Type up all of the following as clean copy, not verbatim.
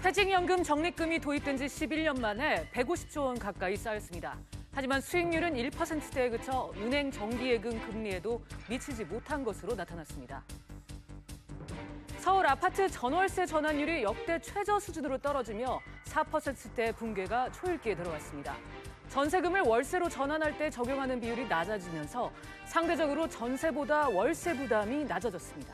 퇴직연금 적립금이 도입된 지 11년 만에 150조 원 가까이 쌓였습니다. 하지만 수익률은 1%대에 그쳐 은행 정기예금 금리에도 미치지 못한 것으로 나타났습니다. 서울 아파트 전월세 전환율이 역대 최저 수준으로 떨어지며 4%대 붕괴가 초읽기에 들어갔습니다. 전세금을 월세로 전환할 때 적용하는 비율이 낮아지면서 상대적으로 전세보다 월세 부담이 낮아졌습니다.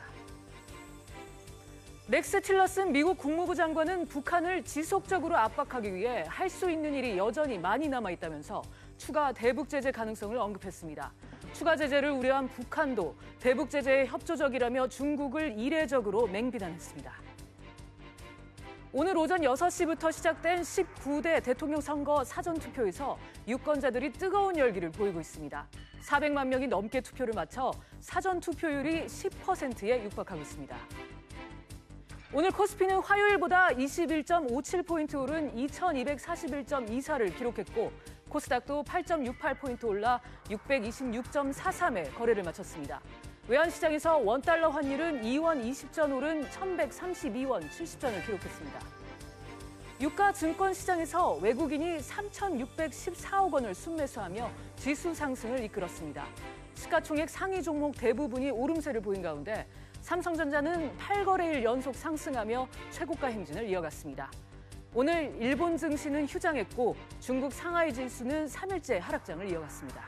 렉스 틸러슨 미국 국무부 장관은 북한을 지속적으로 압박하기 위해 할 수 있는 일이 여전히 많이 남아있다면서 추가 대북 제재 가능성을 언급했습니다. 추가 제재를 우려한 북한도 대북 제재에 협조적이라며 중국을 이례적으로 맹비난했습니다. 오늘 오전 6시부터 시작된 19대 대통령 선거 사전투표에서 유권자들이 뜨거운 열기를 보이고 있습니다. 400만 명이 넘게 투표를 마쳐 사전투표율이 10%에 육박하고 있습니다. 오늘 코스피는 화요일보다 21.57포인트 오른 2241.24를 기록했고 코스닥도 8.68포인트 올라 626.43에 거래를 마쳤습니다. 외환시장에서 원달러 환율은 2원 20전 오른 1132원 70전을 기록했습니다. 유가 증권시장에서 외국인이 3,614억 원을 순매수하며 지수 상승을 이끌었습니다. 시가총액 상위 종목 대부분이 오름세를 보인 가운데 삼성전자는 8거래일 연속 상승하며 최고가 행진을 이어갔습니다. 오늘 일본 증시는 휴장했고 중국 상하이 지수는 3일째 하락장을 이어갔습니다.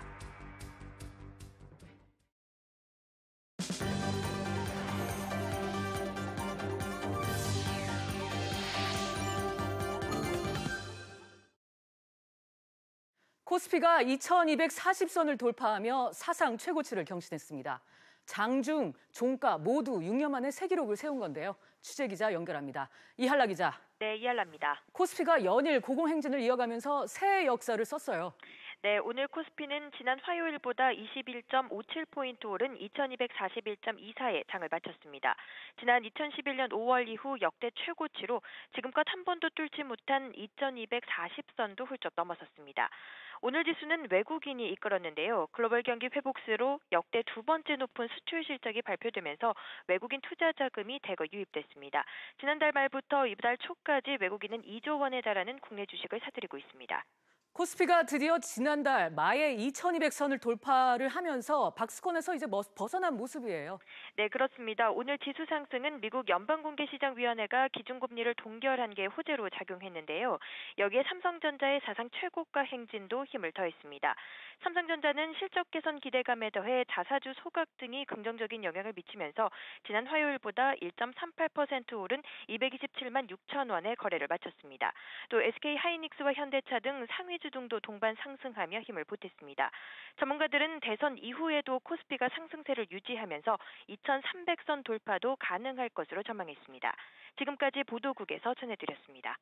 코스피가 2240선을 돌파하며 사상 최고치를 경신했습니다. 장중, 종가 모두 6년 만에 새 기록을 세운 건데요. 취재기자 연결합니다. 이할라 기자. 네, 이할라입니다. 코스피가 연일 고공행진을 이어가면서 새해 역사를 썼어요. 네, 오늘 코스피는 지난 화요일보다 21.57포인트 오른 2241.24에 장을 마쳤습니다. 지난 2011년 5월 이후 역대 최고치로 지금껏 한 번도 뚫지 못한 2240선도 훌쩍 넘어섰습니다. 오늘 지수는 외국인이 이끌었는데요. 글로벌 경기 회복세로 역대 두 번째 높은 수출 실적이 발표되면서 외국인 투자 자금이 대거 유입됐습니다. 지난달 말부터 이달 초까지 외국인은 2조 원에 달하는 국내 주식을 사들이고 있습니다. 코스피가 드디어 지난달 마의 2200선을 돌파를 하면서 박스권에서 이제 벗어난 모습이에요. 네, 그렇습니다. 오늘 지수 상승은 미국 연방공개시장위원회가 기준금리를 동결한 게 호재로 작용했는데요. 여기에 삼성전자의 사상 최고가 행진도 힘을 더했습니다. 삼성전자는 실적 개선 기대감에 더해 자사주 소각 등이 긍정적인 영향을 미치면서 지난 화요일보다 1.38% 오른 227만 6천 원의 거래를 마쳤습니다. 또 SK하이닉스와 현대차 등 상위주 등도 동반 상승하며 힘을 보탰습니다. 전문가들은 대선 이후에도 코스피가 상승세를 유지하면서 2300선 돌파도 가능할 것으로 전망했습니다. 지금까지 보도국에서 전해드렸습니다.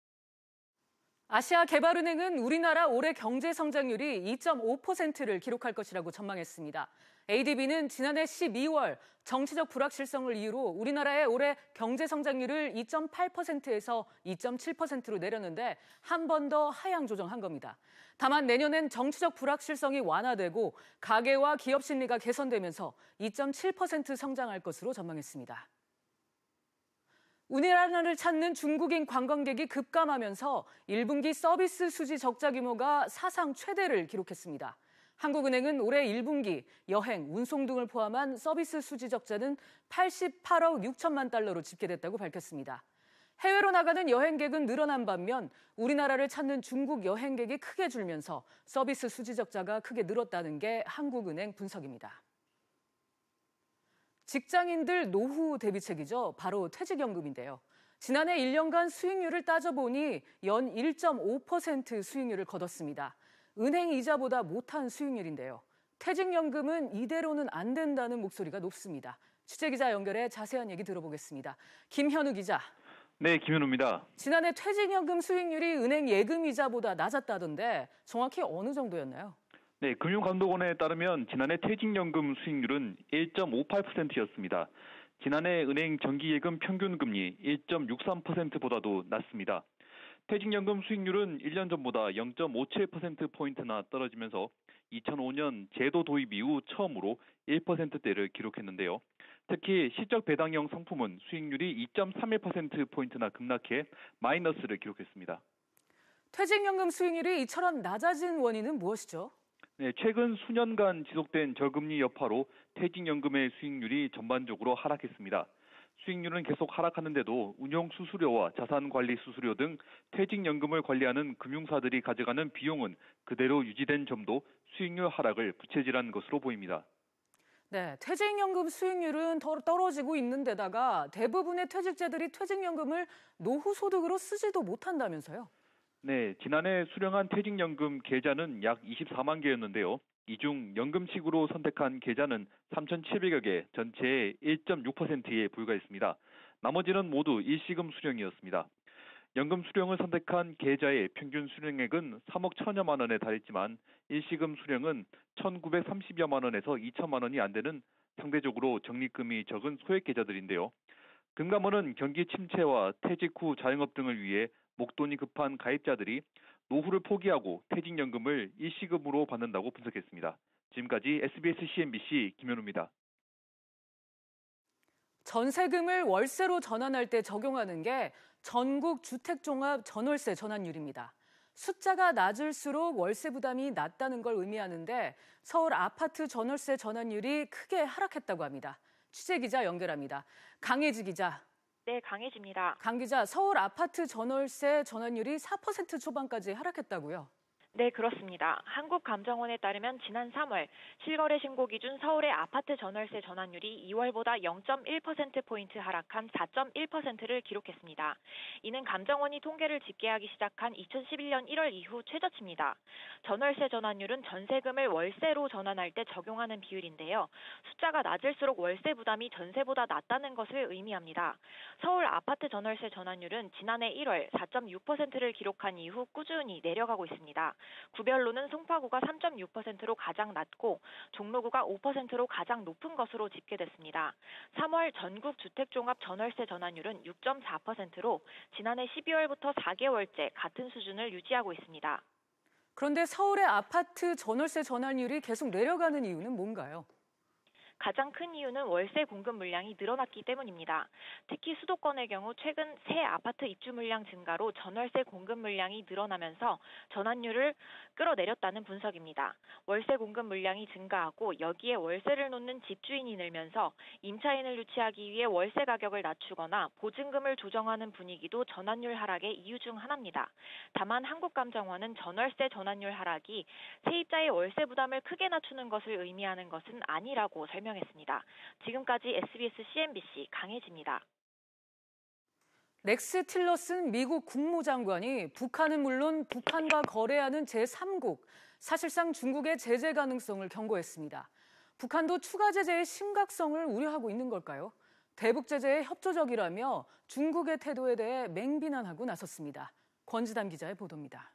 아시아개발은행은 우리나라 올해 경제 성장률이 2.5%를 기록할 것이라고 전망했습니다. ADB는 지난해 12월 정치적 불확실성을 이유로 우리나라의 올해 경제 성장률을 2.8%에서 2.7%로 내렸는데 한 번 더 하향 조정한 겁니다. 다만 내년엔 정치적 불확실성이 완화되고 가계와 기업 심리가 개선되면서 2.7% 성장할 것으로 전망했습니다. 우리나라를 찾는 중국인 관광객이 급감하면서 1분기 서비스 수지 적자 규모가 사상 최대를 기록했습니다. 한국은행은 올해 1분기 여행, 운송 등을 포함한 서비스 수지 적자는 88억 6천만 달러로 집계됐다고 밝혔습니다. 해외로 나가는 여행객은 늘어난 반면 우리나라를 찾는 중국 여행객이 크게 줄면서 서비스 수지 적자가 크게 늘었다는 게 한국은행 분석입니다. 직장인들 노후 대비책이죠. 바로 퇴직연금인데요. 지난해 1년간 수익률을 따져보니 연 1.5% 수익률을 거뒀습니다. 은행 이자보다 못한 수익률인데요. 퇴직연금은 이대로는 안 된다는 목소리가 높습니다. 취재기자 연결해 자세한 얘기 들어보겠습니다. 김현우 기자. 네, 김현우입니다. 지난해 퇴직연금 수익률이 은행 예금 이자보다 낮았다던데 정확히 어느 정도였나요? 네, 금융감독원에 따르면 지난해 퇴직연금 수익률은 1.58%였습니다. 지난해 은행 정기예금 평균금리 1.63%보다도 낮습니다. 퇴직연금 수익률은 1년 전보다 0.57%포인트나 떨어지면서 2005년 제도 도입 이후 처음으로 1%대를 기록했는데요. 특히 시적 배당형 상품은 수익률이 2.31%포인트나 급락해 마이너스를 기록했습니다. 퇴직연금 수익률이 이처럼 낮아진 원인은 무엇이죠? 네, 최근 수년간 지속된 저금리 여파로 퇴직연금의 수익률이 전반적으로 하락했습니다. 수익률은 계속 하락하는데도 운용 수수료와 자산관리 수수료 등 퇴직연금을 관리하는 금융사들이 가져가는 비용은 그대로 유지된 점도 수익률 하락을 부채질한 것으로 보입니다. 네, 퇴직연금 수익률은 더 떨어지고 있는 데다가 대부분의 퇴직자들이 퇴직연금을 노후소득으로 쓰지도 못한다면서요? 네, 지난해 수령한 퇴직연금 계좌는 약 24만 개였는데요. 이 중 연금식으로 선택한 계좌는 3,700여 개, 전체의 1.6%에 불과했습니다. 나머지는 모두 일시금 수령이었습니다. 연금 수령을 선택한 계좌의 평균 수령액은 3억 1천여만 원에 달했지만 일시금 수령은 1,930여만 원에서 2천만 원이 안 되는 상대적으로 적립금이 적은 소액 계좌들인데요. 금감원은 경기 침체와 퇴직 후 자영업 등을 위해 목돈이 급한 가입자들이 노후를 포기하고 퇴직연금을 일시금으로 받는다고 분석했습니다. 지금까지 SBS CNBC 김현우입니다. 전세금을 월세로 전환할 때 적용하는 게 전국 주택종합 전월세 전환율입니다. 숫자가 낮을수록 월세 부담이 낮다는 걸 의미하는데 서울 아파트 전월세 전환율이 크게 하락했다고 합니다. 취재기자 연결합니다. 강혜지 기자. 네, 강혜지입니다. 강 기자, 서울 아파트 전월세 전환율이 4% 초반까지 하락했다고요? 네, 그렇습니다. 한국감정원에 따르면 지난 3월 실거래 신고 기준 서울의 아파트 전월세 전환율이 2월보다 0.1%포인트 하락한 4.1%를 기록했습니다. 이는 감정원이 통계를 집계하기 시작한 2011년 1월 이후 최저치입니다. 전월세 전환율은 전세금을 월세로 전환할 때 적용하는 비율인데요. 숫자가 낮을수록 월세 부담이 전세보다 낮다는 것을 의미합니다. 서울 아파트 전월세 전환율은 지난해 1월 4.6%를 기록한 이후 꾸준히 내려가고 있습니다. 구별로는 송파구가 3.6%로 가장 낮고 종로구가 5%로 가장 높은 것으로 집계됐습니다. 3월 전국 주택종합 전월세 전환율은 6.4%로 지난해 12월부터 4개월째 같은 수준을 유지하고 있습니다. 그런데 서울의 아파트 전월세 전환율이 계속 내려가는 이유는 뭔가요? 가장 큰 이유는 월세 공급 물량이 늘어났기 때문입니다. 특히 수도권의 경우 최근 새 아파트 입주 물량 증가로 전월세 공급 물량이 늘어나면서 전환율을 끌어내렸다는 분석입니다. 월세 공급 물량이 증가하고 여기에 월세를 놓는 집주인이 늘면서 임차인을 유치하기 위해 월세 가격을 낮추거나 보증금을 조정하는 분위기도 전환율 하락의 이유 중 하나입니다. 다만 한국감정원은 전월세 전환율 하락이 세입자의 월세 부담을 크게 낮추는 것을 의미하는 것은 아니라고 설명했습니다. 지금까지 SBS CNBC 강혜지입니다. 렉스 틸러슨 미국 국무장관이 북한은 물론 북한과 거래하는 제3국, 사실상 중국의 제재 가능성을 경고했습니다. 북한도 추가 제재의 심각성을 우려하고 있는 걸까요? 대북 제재에 협조적이라며 중국의 태도에 대해 맹비난하고 나섰습니다. 권지담 기자의 보도입니다.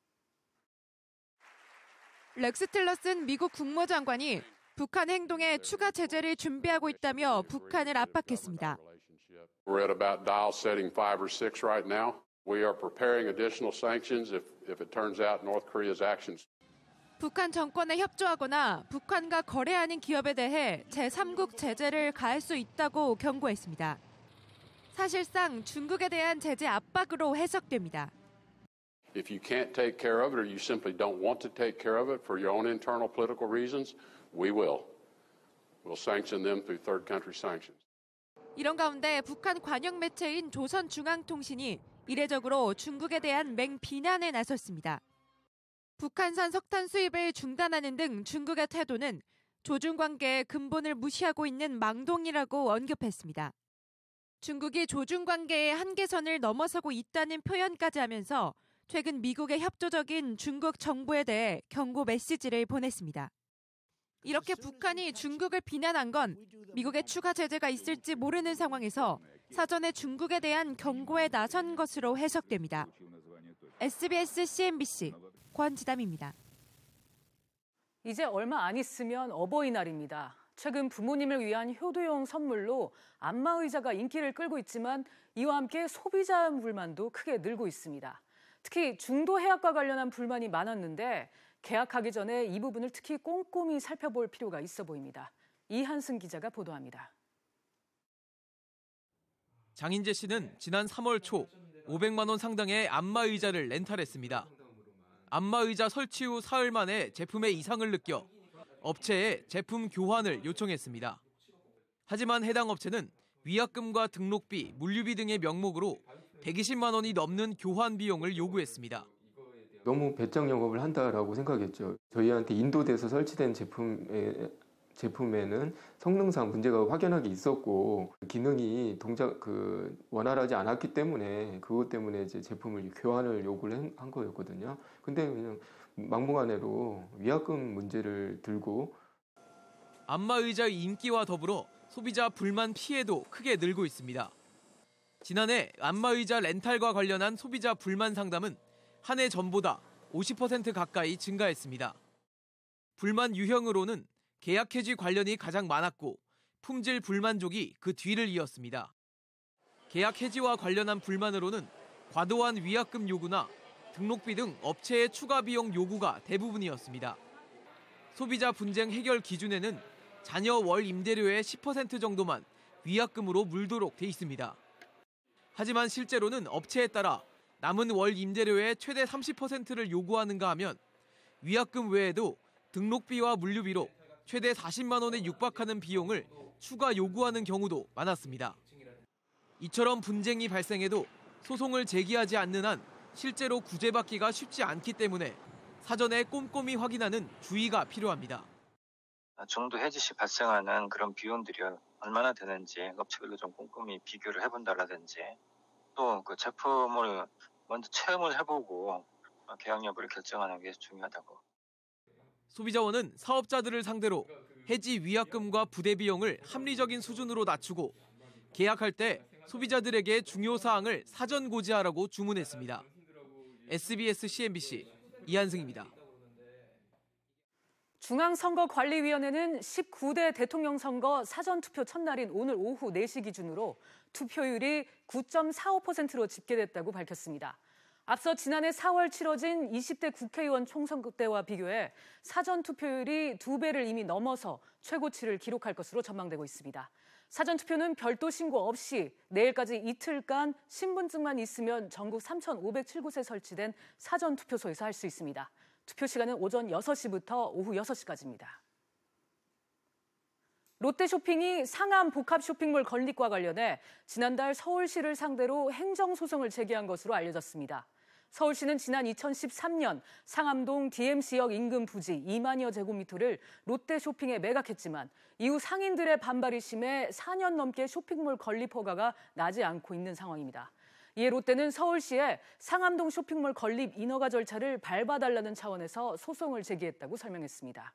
렉스 틸러슨 미국 국무장관이 북한 행동에 추가 제재를 준비하고 있다며 북한을 압박했습니다. We're at about dial setting 5 or 6 right now. We are preparing additional sanctions if it turns out North Korea's actions. 북한 정권에 협조하거나 북한과 거래하는 기업에 대해 제3국 제재를 가할 수 있다고 경고했습니다. 사실상 중국에 대한 제재 압박으로 해석됩니다. If you can't take care of it or you simply don't want to take care of it for your own internal political reasons, we will. We'll sanction them through third country sanctions. 이런 가운데 북한 관영 매체인 조선중앙통신이 이례적으로 중국에 대한 맹비난에 나섰습니다. 북한산 석탄 수입을 중단하는 등 중국의 태도는 조중 관계의 근본을 무시하고 있는 망동이라고 언급했습니다. 중국이 조중 관계의 한계선을 넘어서고 있다는 표현까지 하면서 최근 미국의 협조적인 중국 정부에 대해 경고 메시지를 보냈습니다. 이렇게 북한이 중국을 비난한 건 미국의 추가 제재가 있을지 모르는 상황에서 사전에 중국에 대한 경고에 나선 것으로 해석됩니다. SBS CNBC 권지담입니다. 이제 얼마 안 있으면 어버이날입니다. 최근 부모님을 위한 효도용 선물로 안마의자가 인기를 끌고 있지만 이와 함께 소비자 불만도 크게 늘고 있습니다. 특히 중도 해약과 관련한 불만이 많았는데 계약하기 전에 이 부분을 특히 꼼꼼히 살펴볼 필요가 있어 보입니다. 이한승 기자가 보도합니다. 장인재 씨는 지난 3월 초 500만 원 상당의 안마의자를 렌탈했습니다. 안마의자 설치 후 사흘 만에 제품에 이상을 느껴 업체에 제품 교환을 요청했습니다. 하지만 해당 업체는 위약금과 등록비, 물류비 등의 명목으로 120만 원이 넘는 교환 비용을 요구했습니다. 너무 배짱 영업을 한다라고 생각했죠. 저희한테 인도돼서 설치된 제품에는 성능상 문제가 확연하게 있었고 기능이 원활하지 않았기 때문에 그것 때문에 이제 제품을 교환을 요구를 한 거였거든요. 근데 그냥 막무가내로 위약금 문제를 들고 안마의자의 인기와 더불어 소비자 불만 피해도 크게 늘고 있습니다. 지난해 안마의자 렌탈과 관련한 소비자 불만 상담은 한 해 전보다 50% 가까이 증가했습니다. 불만 유형으로는 계약 해지 관련이 가장 많았고 품질 불만족이 그 뒤를 이었습니다. 계약 해지와 관련한 불만으로는 과도한 위약금 요구나 등록비 등 업체의 추가 비용 요구가 대부분이었습니다. 소비자 분쟁 해결 기준에는 자녀 월 임대료의 10% 정도만 위약금으로 물도록 돼 있습니다. 하지만 실제로는 업체에 따라 남은 월 임대료의 최대 30%를 요구하는가 하면 위약금 외에도 등록비와 물류비로 최대 40만 원에 육박하는 비용을 추가 요구하는 경우도 많았습니다. 이처럼 분쟁이 발생해도 소송을 제기하지 않는 한 실제로 구제받기가 쉽지 않기 때문에 사전에 꼼꼼히 확인하는 주의가 필요합니다. 중도 해지 시 발생하는 그런 비용들이 얼마나 되는지 업체별로 좀 꼼꼼히 비교를 해본다라든지 또 그 제품을 먼저 체험을 해보고 계약 여부를 결정하는 게 중요하다고. 소비자원은 사업자들을 상대로 해지 위약금과 부대 비용을 합리적인 수준으로 낮추고 계약할 때 소비자들에게 중요 사항을 사전 고지하라고 주문했습니다. SBS CNBC 이한승입니다. 중앙선거관리위원회는 19대 대통령 선거 사전투표 첫날인 오늘 오후 4시 기준으로 투표율이 9.45%로 집계됐다고 밝혔습니다. 앞서 지난해 4월 치러진 20대 국회의원 총선거 때와 비교해 사전투표율이 2배를 이미 넘어서 최고치를 기록할 것으로 전망되고 있습니다. 사전투표는 별도 신고 없이 내일까지 이틀간 신분증만 있으면 전국 3,507곳에 설치된 사전투표소에서 할 수 있습니다. 투표 시간은 오전 6시부터 오후 6시까지입니다. 롯데쇼핑이 상암 복합쇼핑몰 건립과 관련해 지난달 서울시를 상대로 행정소송을 제기한 것으로 알려졌습니다. 서울시는 지난 2013년 상암동 DMC역 인근 부지 2만여 제곱미터를 롯데쇼핑에 매각했지만 이후 상인들의 반발이 심해 4년 넘게 쇼핑몰 건립 허가가 나지 않고 있는 상황입니다. 이에 롯데는 서울시에 상암동 쇼핑몰 건립 인허가 절차를 밟아달라는 차원에서 소송을 제기했다고 설명했습니다.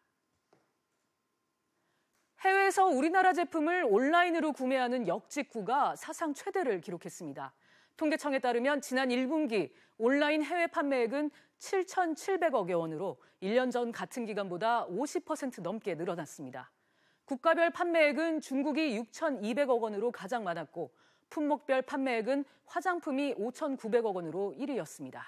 해외에서 우리나라 제품을 온라인으로 구매하는 역직구가 사상 최대를 기록했습니다. 통계청에 따르면 지난 1분기 온라인 해외 판매액은 7,700억여 원으로 1년 전 같은 기간보다 50% 넘게 늘어났습니다. 국가별 판매액은 중국이 6,200억 원으로 가장 많았고 품목별 판매액은 화장품이 5,900억 원으로 1위였습니다.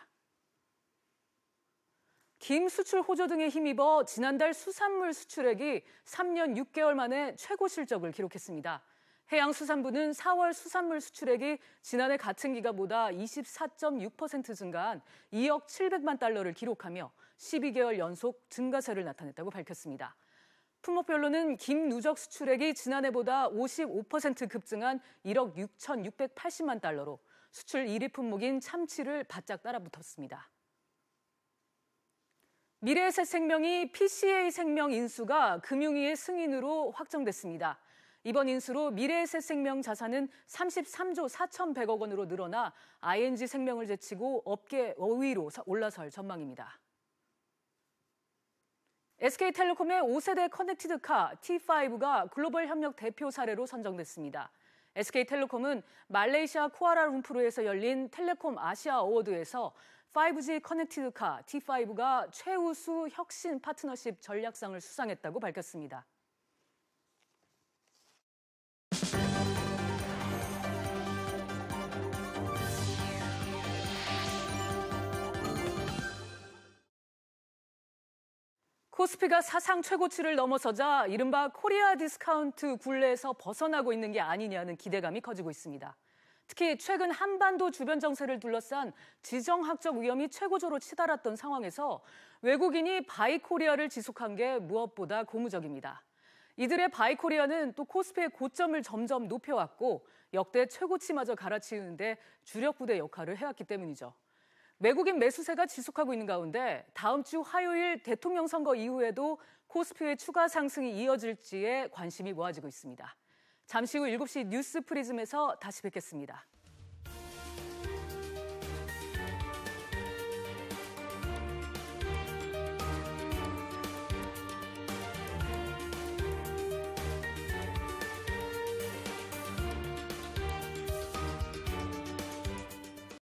김 수출 호조 등에 힘입어 지난달 수산물 수출액이 3년 6개월 만에 최고 실적을 기록했습니다. 해양수산부는 4월 수산물 수출액이 지난해 같은 기간보다 24.6% 증가한 2억 700만 달러를 기록하며 12개월 연속 증가세를 나타냈다고 밝혔습니다. 품목별로는 김 누적 수출액이 지난해보다 55% 급증한 1억 6,680만 달러로 수출 1위 품목인 참치를 바짝 따라붙었습니다. 미래에셋생명이 PCA 생명 인수가 금융위의 승인으로 확정됐습니다. 이번 인수로 미래에셋생명 자산은 33조 4,100억 원으로 늘어나 ING생명을 제치고 업계 5위로 올라설 전망입니다. SK텔레콤의 5세대 커넥티드카 T5가 글로벌 협력 대표 사례로 선정됐습니다. SK텔레콤은 말레이시아 쿠알라룸푸르에서 열린 텔레콤 아시아 어워드에서 5G 커넥티드카 T5가 최우수 혁신 파트너십 전략상을 수상했다고 밝혔습니다. 코스피가 사상 최고치를 넘어서자 이른바 코리아 디스카운트 굴레에서 벗어나고 있는 게 아니냐는 기대감이 커지고 있습니다. 특히 최근 한반도 주변 정세를 둘러싼 지정학적 위험이 최고조로 치달았던 상황에서 외국인이 바이코리아를 지속한 게 무엇보다 고무적입니다. 이들의 바이코리아는 또 코스피의 고점을 점점 높여왔고 역대 최고치마저 갈아치우는데 주력 부대 역할을 해왔기 때문이죠. 외국인 매수세가 지속하고 있는 가운데 다음 주 화요일 대통령 선거 이후에도 코스피의 추가 상승이 이어질지에 관심이 모아지고 있습니다. 잠시 후 7시 뉴스 프리즘에서 다시 뵙겠습니다.